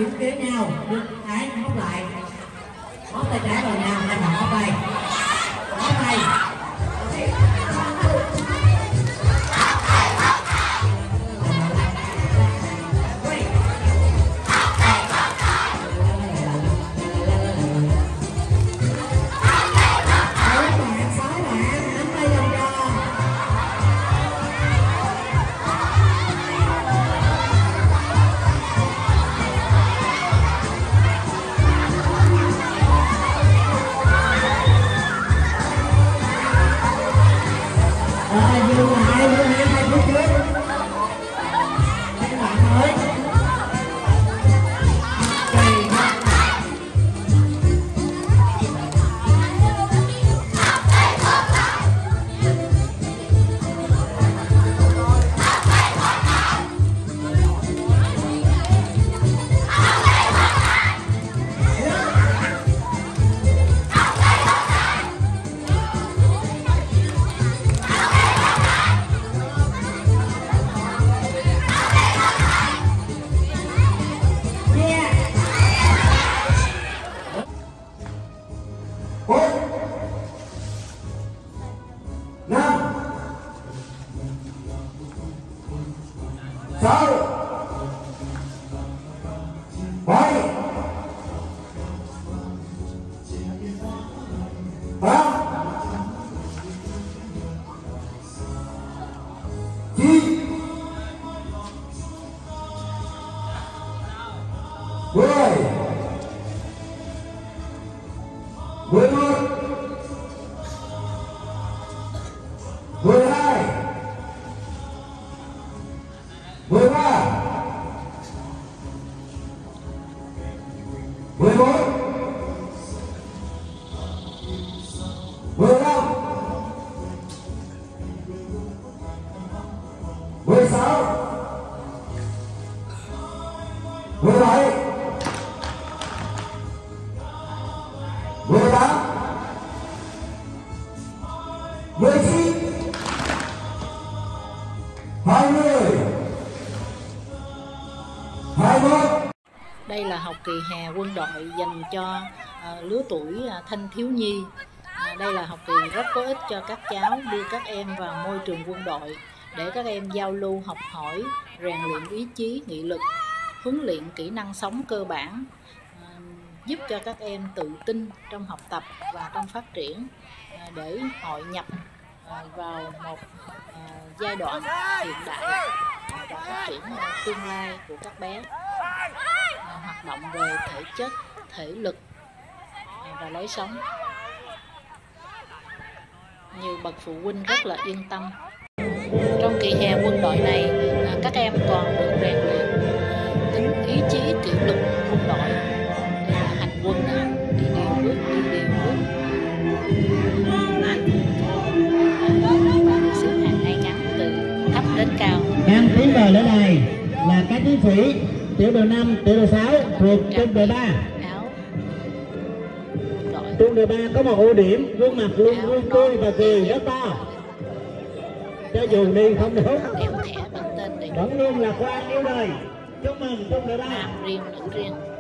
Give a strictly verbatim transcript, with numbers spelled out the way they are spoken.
đứng kế nhau, đứng thái móc lại, móc tay trái vào nhau, hai bạn móc tay, móc tay. sáu bảy tám chín mười mười một mười hai mười ba mười bốn mười lăm mười sáu mười bảy mười tám mười chín hai mươi hai mươi mốt. Đây là học kỳ hè quân đội dành cho uh, lứa tuổi uh, thanh thiếu nhi. Uh, đây là học kỳ rất có ích cho các cháu, đưa các em vào môi trường quân đội để các em giao lưu học hỏi, rèn luyện ý chí, nghị lực, huấn luyện kỹ năng sống cơ bản, uh, giúp cho các em tự tin trong học tập và trong phát triển, uh, để hội nhập uh, vào một uh, giai đoạn hiện đại uh, và phát triển uh, tương lai của các bé. Hoạt động về thể chất, thể lực và lối sống. Nhiều bậc phụ huynh rất là yên tâm. Trong kỳ hè quân đội này, các em còn được rèn luyện tính ý chí, kỷ luật quân đội, hành quân đi điều bước, đi điều bước, và được xếp hàng ngay ngắn từ thấp đến cao. Đang tiến vào lễ đài là các chiến sĩ tiểu đội năm, tiểu đội sáu thuộc trung đội ba. Trung đội ba có một ưu điểm, gương mặt luôn luôn tươi và cười rất to. Cho dù đi không đúng, đeo thẻ bằng tên đầy đủ, vẫn luôn lạc quan yêu đời. Chúc mừng trung đội ba. nam riêng, nữ riêng.